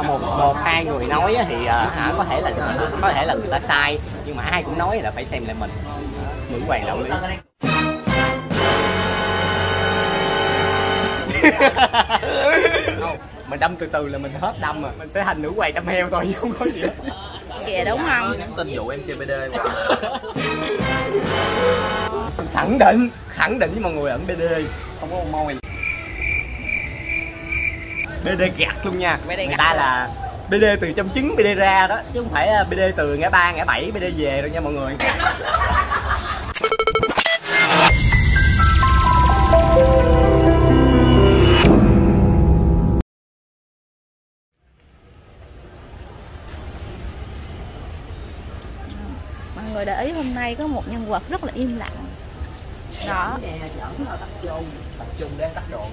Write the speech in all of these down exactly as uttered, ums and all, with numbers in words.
một một hai người nói thì uh, hả có thể là có thể là người ta sai, nhưng mà ai cũng nói là phải xem lại mình. Nữ hoàng đạo lý. Không, mình đâm từ từ là mình hết đâm mà mình sẽ thành nữ hoàng đâm heo thôi, không có gì hết. Kìa đúng không? Nhắn tin dụ em chơi bê đê quá. Khẳng định, khẳng định với mọi người ẩn bê đê, không có môi. bê đê gạt luôn nha. Người ta là bê đê từ trong trứng bê đê ra đó, chứ không phải bê đê từ ngã ba, ngã bảy bê đê về đâu nha mọi người. Mọi người để ý hôm nay có một nhân vật rất là im lặng. Đó. Tập trung, tập trung để tắt đồ.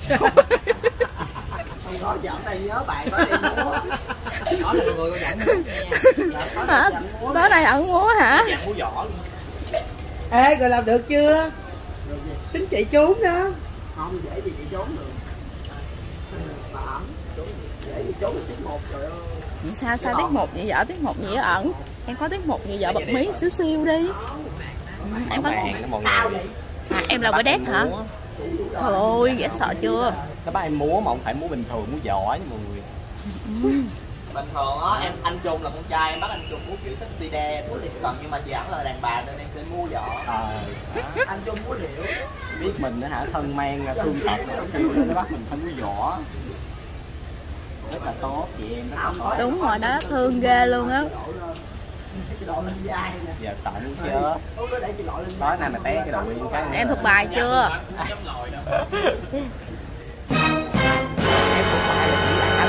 Không có giỡn đây nhớ bài có đi múa. Đó là người con giỡn múa. Hả? Tối nay ẩn múa hả? Giỡn múa võ luôn. Ê, rồi làm được chưa? Tính chạy trốn đó. Không dễ gì chạy trốn được. Bà ẩn, dễ gì trốn được tiết một trời ơi. Sao sao tiết một vậy vợ, tiết một gì ẩn? Em có tiết một gì vợ bật mí xíu xíu đi. Em có à, em là quái đét hả? Trời ơi, dễ sợ chưa? Nó bắt em múa mà không phải múa bình thường, múa võ với mọi người. Ừ. Bình thường á, em anh Trung là con trai, em bắt anh Trung múa kiểu sexy đe, múa điệu cần, nhưng mà chị ẩn là đàn bà nên em sẽ múa võ. Ờ, anh Trung múa điệu. Biết mình đó hả, thân mang thương thật, nó bắt mình phải múa võ. Rất là tốt, chị em rất tốt. Đúng rồi đó, thương ghê luôn á. Giờ sợ muốn chết. Tối nay mà té cái đầu yên cái. Em thuộc bài chưa? Em thuộc bài là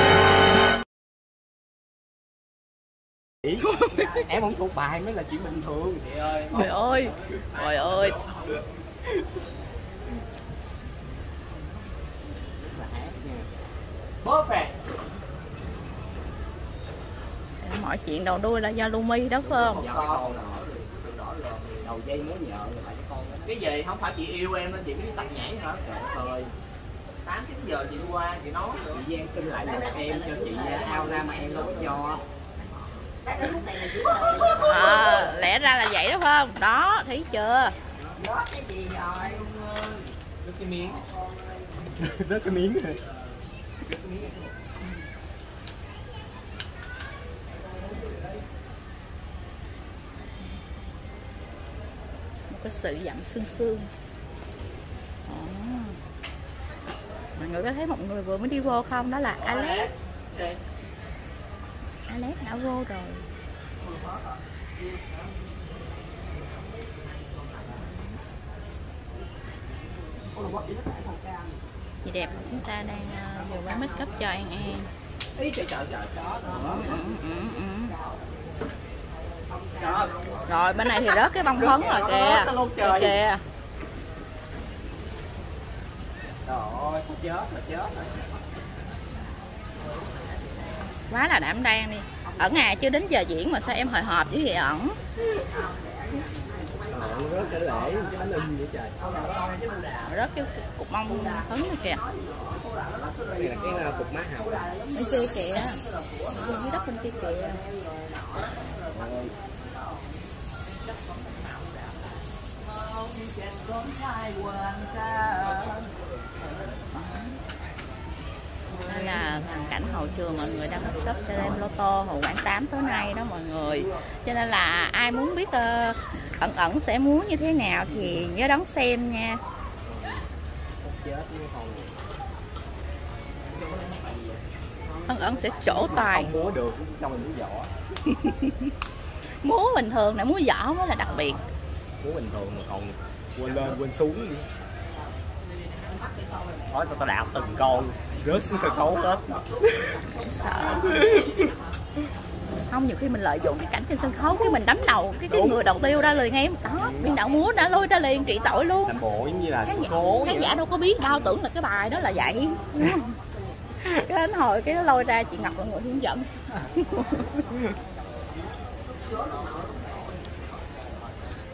chỉ là em không thuộc bài mới là chuyện bình thường. Chị ơi. Trời ơi. Trời ơi. Perfect. Mọi chuyện đầu đuôi là do Lumi đó phải không? Đầu dây mới nhợ rồi phải con đó. Cái gì không phải chị yêu em nên chị mới đi tập nhảy hả? Thôi. tám chín giờ chị đi qua chị nói nữa. Chị Giang xin lại một em cho chị ao ra mà em đâu có cho. À, lẽ ra là vậy đó phải không? Đó, thấy chưa? Rớt cái gì rồi? Rớt cái miếng. Rớt cái miếng rồi. Cái sự dặm xương xương. À. Mọi người có thấy một người vừa mới đi vô không? Đó là Alex. Alex đã vô rồi. Chị đẹp của chúng ta đang uh, vừa mới make up cho An An. Ý trời trời trời đó. Ừ, ừ, ừ, ừ. Rồi bên này thì rớt cái bông phấn rồi kìa. Kìa kìa. Trời ơi, chết rồi, chết rồi. Quá là đảm đang đi. Ẩn à, chưa đến giờ diễn mà sao em hồi hộp với vậy ẩn? Rớt cái lễ, cái bánh in vậy trời. Rớt cái cục bông phấn này kìa. Đây là cái cục má hồng. Bên kia kìa. Dưới đất bên kia kìa. Đây là hoàn cảnh hậu trường mọi người đang make up cho đêm lô tô Hồ Quảng tám tối nay đó mọi người. Cho nên là ai muốn biết uh, ẩn ẩn sẽ múa như thế nào thì nhớ đón xem nha. Ẩn ẩn sẽ trổ tài. Không múa được, trong mình múa võ. Múa bình thường này, múa võ mới là đặc biệt. Múa bình thường mà còn quên lên quên xuống. Nói tao tao đạp từng con rớt xuống sân khấu hết. Sợ. Không, nhiều khi mình lợi dụng cái cảnh trên sân khấu cái mình đánh đầu cái cái người đầu tiêu ra liền em. Đó, biên đạo múa đã lôi ra liền trị tội luôn. Làm bộ giống như là khán sự cố. Khán giả đâu có biết đâu, tưởng là cái bài đó là vậy. Cái đến hồi cái nó lôi ra chị Ngọc là người hướng dẫn.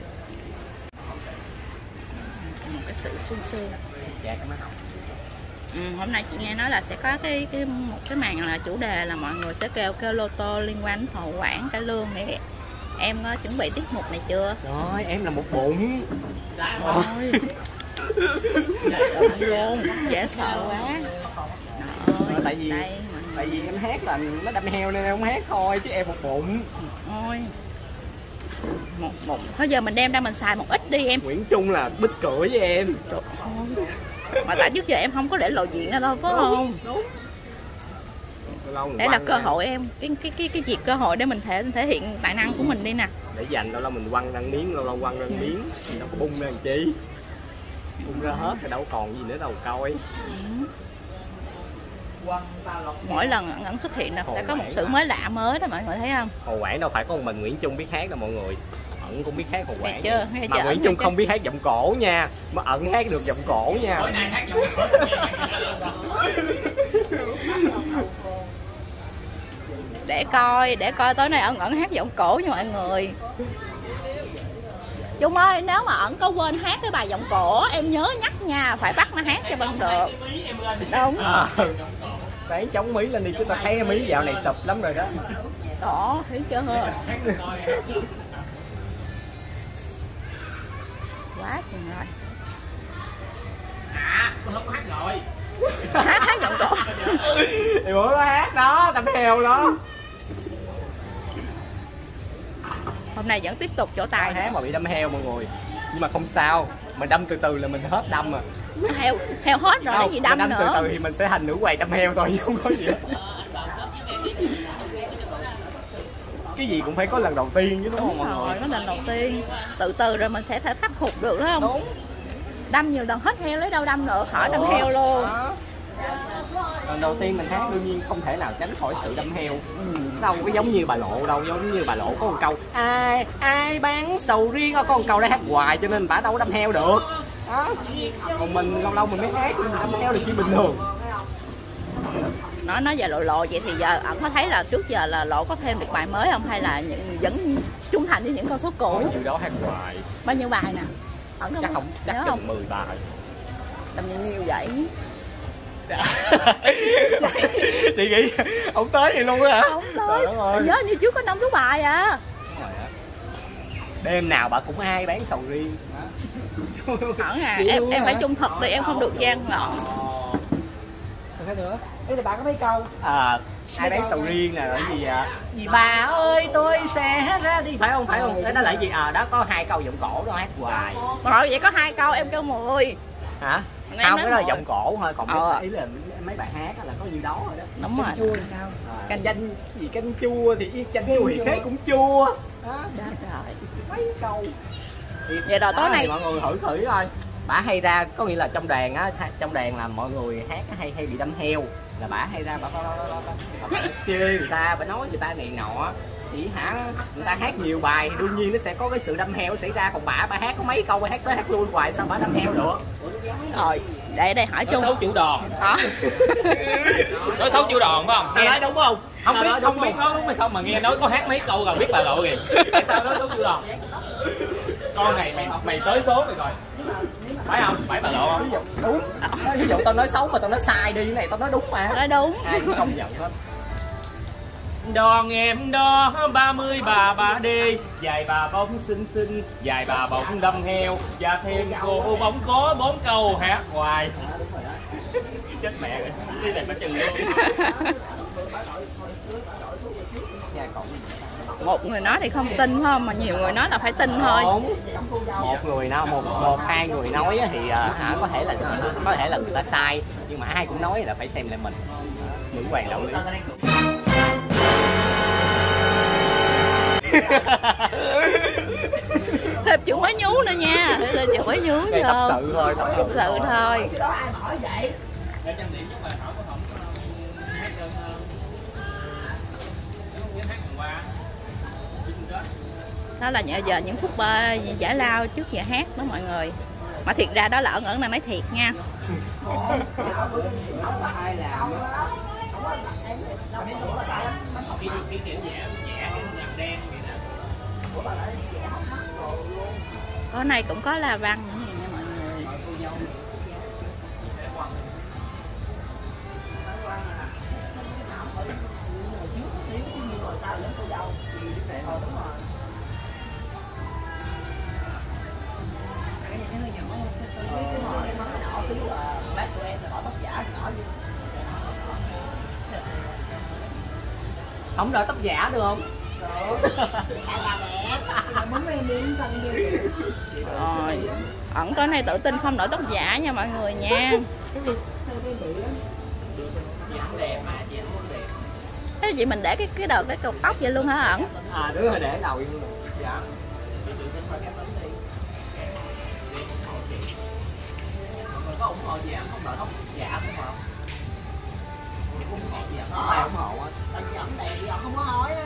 Một cái sự xuyên xuyên. Dạ cái má hồng. Ừ, hôm nay chị nghe nói là sẽ có cái cái một cái màn là chủ đề là mọi người sẽ kêu kêu lô tô liên quan đến Hồ Quảng, cải lương này. Em có chuẩn bị tiết mục này chưa? Rồi em là một bụng. Rồi. Luôn, dễ sợ quá. Rồi, tại vì đây, tại vì em hát là nó đâm heo nên em không hát thôi, chứ em một bụng. Ôi. Một một thôi giờ mình đem ra mình xài một ít đi em. Nguyễn Trung là bích cửa với em. Trời ơi. Mà tại trước giờ em không có để lộ diện ra đâu phải không? Đúng. Đây là cơ hội em, cái cái cái cái việc cơ hội để mình thể thể hiện tài năng của mình đi nè. Để dành lâu lâu mình quăng răng miếng, lâu lâu quăng răng miếng, mình đâu có bung ra làm chi. Bung ra hết rồi đâu còn gì nữa đâu coi. Ừ. Mỗi lần ẩn xuất hiện là sẽ có một sự mới lạ mới đó mọi người thấy không? Hồ Quảng đâu phải có một mình Nguyễn Trung biết hát đâu mọi người. Ẩn cũng biết hát Hồ Quảng. Chưa, mà Nguyễn Trung không biết hát giọng cổ nha, mà Ẩn hát được giọng cổ nha. Để coi, để coi tối nay Ẩn Ẩn hát giọng cổ nha mọi người. Trung ơi, nếu mà Ẩn có quên hát cái bài giọng cổ em nhớ nhắc nha, phải bắt nó hát cho bằng được. Đúng. À, đấy chống mí lên đi, chúng ta thấy mí dạo này sụp lắm rồi đó. Đó, thấy chưa hơ. Quá chừng rồi. À, con không có hát rồi. Hát hát giọng cổ. Thì bữa nó hát đó, đâm heo đó. Hôm nay vẫn tiếp tục chỗ tài hát mà bị đâm heo mọi người. Nhưng mà không sao, mình đâm từ từ là mình hết đâm mà. Heo heo hết rồi, cái gì đâm, đâm nữa. từ từ thì mình sẽ thành nữ quầy đâm heo thôi, chứ không có gì. Cái gì cũng phải có lần đầu tiên chứ đúng, đúng không mọi người? Có lần đầu tiên, từ từ rồi mình sẽ thể khắc phục được đó không? Đúng. Đâm nhiều lần hết heo lấy đâu đâm nữa, khỏi đâm heo luôn. Đó. Lần đầu tiên mình hát đương nhiên không thể nào tránh khỏi sự đâm heo. Ừ, đâu có giống như bà Lộ đâu, giống như bà Lộ có một câu ai ai bán sầu riêng, có một câu đã hát hoài cho nên bà đâu có đâm heo được. Đó. Còn mình lâu lâu mình mới hát mình đâm heo được chuyện bình thường. Nói nói về Lộ Lộ vậy thì giờ Ẩn có thấy là trước giờ là Lộ có thêm được bài mới không, hay là những, vẫn trung thành với những con số cũ? Bao nhiêu đó hát hoài. Bao nhiêu bài nè? Ẩn Chắc không, chắc nhớ chừng mười bài. Tầm nhiều nhiều vậy. Chị nghĩ ông tới vậy luôn á hả? Không tới. Nhớ như trước có năm số bài à. Đêm nào bà cũng ai bán sầu riêng. Ẩn à, em em phải trung thực đi, em không được gian ngọn. Cái nữa. Đây là bạn có mấy câu. À, ai bán sầu riêng nè, là cái gì ạ? Gì bà ơi tôi sẽ ra đi, phải không? Phải không? Cái đó là cái gì? À, đó có hai câu giọng cổ đó hát hoài. Rồi vậy có hai câu em kêu mười. Hả? Em không, cái đó là một. giọng cổ thôi, còn Ờ. mấy, ý là mấy bài hát là có nhiêu đó rồi đó. Đúng rồi. Chua làm sao? À, canh chanh gì canh chua thì chanh chua thì thế cũng chua. Đó. Chết rồi. Mấy câu. Thì Vậy rồi tối đó, nay mọi người thử thử thôi. Bả hay ra, có nghĩa là trong đoàn á, trong đoàn là mọi người hát hay hay bị đâm heo, là bả hay ra bả bả, bả, bả, bả, bả chê người ta, bả nói người ta này nọ, thì hả người ta hát nhiều bài thì đương nhiên nó sẽ có cái sự đâm heo xảy ra, còn bả bả hát có mấy câu bả hát tới hát lui hoài sao bả đâm heo được? Rồi, để đây hỏi Nói chung. xấu chủ đòn. Đó. Nói xấu chủ đòn phải không? Nghe nói đúng không? Không biết, nói không biết nói đúng hay không mà nghe nói có hát mấy câu rồi biết bà Lộ kìa. Tại sao nói xấu chủ đòn? Con này mày mày tới số rồi rồi. Phải không? Phải bà Lộ không? Đúng. Ví dụ tao nói xấu mà tao nói sai đi, cái này tao nói đúng mà. Nói đúng. Ai cũng công nhận hết. Đòn em đó ba mươi bà bà đi, dài bà bóng xinh xinh, dài bà bóng đâm heo, và thêm cô bóng có bốn câu hát hoài. Chết mẹ rồi, đi này phải trừ luôn. Một người nói thì không tin phải không, mà nhiều người nói là phải tin thôi. Đúng. Một người nào một một hai người nói á thì uh, hả có thể là có thể là người ta sai, nhưng mà ai cũng nói là phải xem lại mình. Nữ hoàng đạo lý. Thêm chữ mới nhú nữa nha, thêm chữ mới nhú Đây tập vô. sự thôi, tập Tập sự. sự thôi. Đó là giờ những phút uh, giải lao trước giờ hát đó mọi người. Mà thiệt ra đó là Ẩn Ẩn đang nói thiệt nha. Có này cũng có la văn nữa nha mọi người. Không đợi tóc giả được không? Rồi, ẩn tối nay tự tin không đổi tóc giả nha mọi người nha. Thế chị mình để cái cái đầu cái cột tóc vậy luôn hả ẩn? À đúng rồi, để đầu luôn. Dạ. Người có ủng hộ gì không đợi tóc giả không không? Ủng hộ gì không? Ai ủng hộ á? Tại vì ổng đẹp thì ổng không có hỏi á.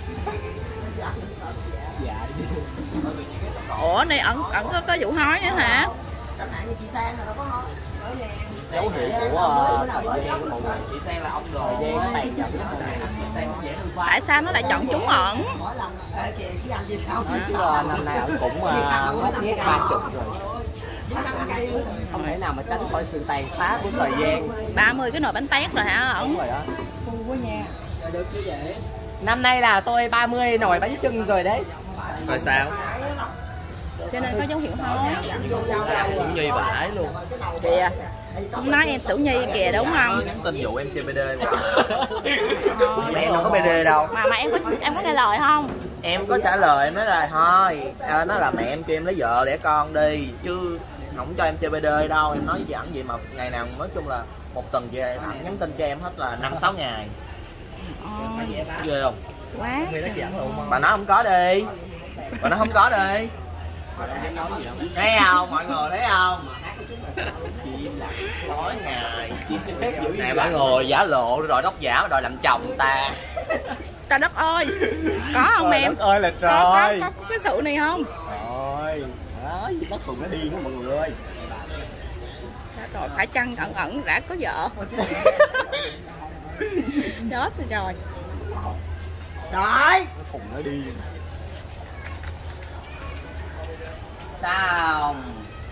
Dạ. Ủa này ẩn ẩn có, có vụ hói nữa hả? Chẳng hạn như chị Sang rồi đâu có hỏi. Dấu hiệu của thời gian của mọi người. Chị Sang là ông đồ. Thời gian tàn dần lắm mọi người. Chị Sang cũng dễ thương quá. Tại sao nó lại chọn trúng ẩn? Mỗi lần ê kìa cái anh gì đâu. Chứ uh, năm nay ổng cũng mất ghét ba chục rồi. Không thể nào mà tránh khỏi sự tàn phá của thời gian. ba mươi cái nồi bánh tét rồi hả ẩn? Đúng rồi đó. Không có nha. Được như vậy. Năm nay là tôi ba mươi nồi bánh chưng rồi đấy. Rồi sao? Cho nên có dấu hiệu hói. Làm Sửu Nhi bãi luôn. Kìa, không nói em Sửu Nhi kìa đúng không? Nhắn tin dụ em chơi bê đê mà. Em đâu có bê đê đâu. Mà mà em có em có nghe lời không? Em có trả lời em nói là thôi, à, nó là mẹ em kêu em lấy vợ đẻ con đi chứ không cho em chơi bê đê đâu. Em nói với chị ẩn vậy mà ngày nào nói chung là một tuần chị ẩn nhắn tin cho em hết là năm sáu ngày. Ghê không? Quá. Bà nói không có đi. Bà nói không có đi. Thấy không mọi người, thấy không? Tối ngày này mọi người giả lộ rồi tóc giả đòi làm chồng người ta. Trời đất ơi. Có không Trời em? đất ơi là trời. Có, có, có cái sự này không? Rồi. Đó, gì nó khùng nó điên đó mọi người ơi. Rồi phải chăng ẩn ẩn đã có vợ? Chết rồi rồi. Rồi. Nó khùng nó điên. Xong.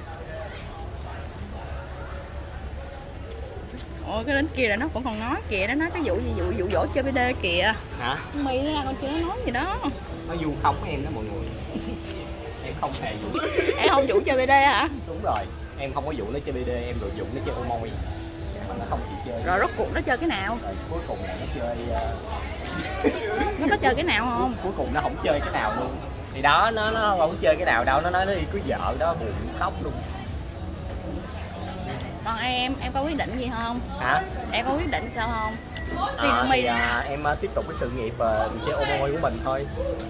Ôi cái đến kia là nó cũng còn nói kìa, nó nói cái vụ gì vụ vụ dỗ chơi bê đê kìa. Hả? Mày ra con chưa nó nói gì đó. Nó vu khống em đó mọi người. Em không hề vụ. Em không chủ chơi bê đê hả? Đúng rồi. Em không có vụ nó chơi bê đê, em rồi vụ nó chơi ô môi. Mà nó không chịu chơi. Rồi rốt cuộc nó chơi cái nào? Rồi cuối cùng là nó chơi uh... Nó có chơi cái nào không? Cuối cùng nó không chơi cái nào luôn. Thì đó, nó nó không chơi cái nào đâu, nó nói nó đi cưới vợ đó, buồn khóc luôn. Còn em, em có quyết định gì không? Hả? Em có quyết định sao không? À, thì, à, em uh, tiếp tục cái sự nghiệp uh, chơi ô môi của mình thôi.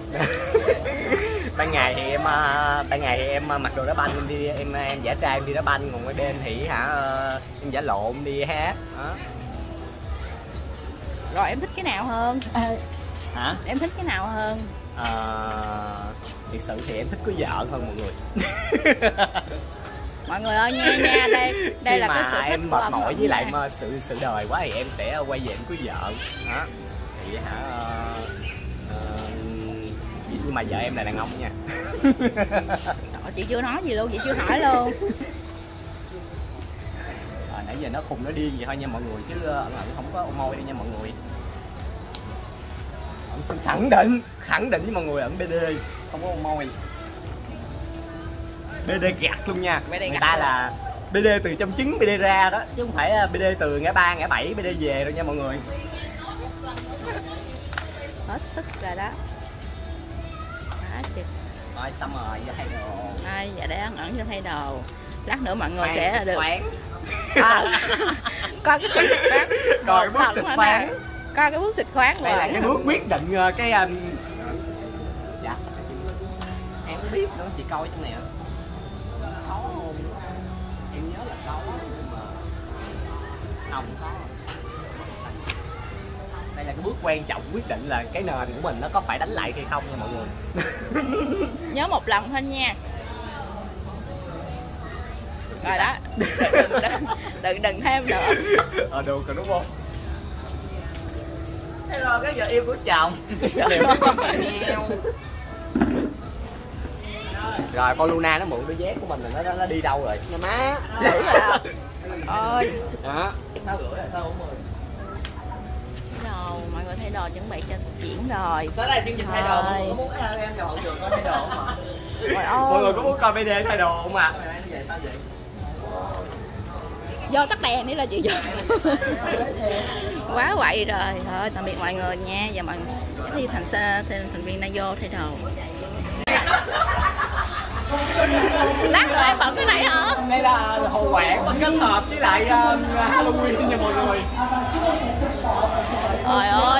Ban ngày thì em uh, ban ngày thì em uh, mặc đồ đá banh em đi, em em giả trai em đi đá banh, còn ngoài đêm thì hả uh, em giả lộn đi hát. Đó. Rồi em thích cái nào hơn? Hả? Em thích cái nào hơn? À, thực sự thì em thích cưới vợ hơn mọi người. Mọi người ơi nha nha, đây đây khi là cái mà sự thích em của mệt ẩm mỏi ẩm với lại nha. mà sự sự đời quá thì em sẽ quay về em cưới vợ đó. Thì hả uh, uh, nhưng mà vợ em là đàn ông nha. Trời, chị chưa nói gì luôn, chị chưa hỏi luôn. À, nãy giờ nó khùng nó điên vậy thôi nha mọi người, chứ ẩn ẩn không có ô môi đâu nha mọi người. Ẩn xin khẳng định khẳng định với mọi người ẩn bê đê không có ô môi. bê đê gạt luôn nha. bê đê Người gạt ta luôn. là bê đê từ trong trứng bê đê ra đó, chứ không phải bê đê từ ngã ba ngã bảy bê đê về đâu nha mọi người. Hết sức rồi đó. Đó, chị. Rồi xong rồi, giờ thay đồ. Đây, dạ để ẩn ẩn cho thay đồ. Lát nữa mọi người Khoan, sẽ được khoan. à, coi cái bước xịt khoáng. Coi Một bước lần xịt nữa khoáng. nè. Coi cái bước xịt khoáng Đây là rồi. cái bước quyết định ờ, cái um... dạ em không biết nữa, chị coi trong này có không? Em nhớ là có nhưng mà không có. Đây là cái bước quan trọng quyết định là cái nền của mình nó có phải đánh lại hay không nha mọi người. Nhớ một lần thôi nha. Rồi đó. Đừng, đừng, đừng, đừng thêm nữa. Ờ được rồi đúng không? Thế rồi cái vợ yêu của chồng. Rồi con Luna nó mượn đôi dép của mình rồi nó, nó, nó đi đâu rồi? Nè má. Thử rồi. Ơi. Đó. Sao rưỡi là sao bốn mươi? Đồ, mọi người thay đồ chuẩn bị cho diễn rồi. Tới đây chương trình thay đồ, mọi Thôi. người có muốn em vào hậu trường có thay đồ không ạ? Trời Mọi người ơi. có muốn coi video thay đồ không ạ? Em về sao vậy? Vô tắt đèn đi là chị vô. quá quậy rồi. Thôi tạm biệt mọi người nha. Và mọi người thì thành thêm thành viên Nayo thay đầu. Lát nữa em bận cái này hả? Đây là hồ quẹt kết hợp với lại uh, Halloween nha mọi người. Trời ơi.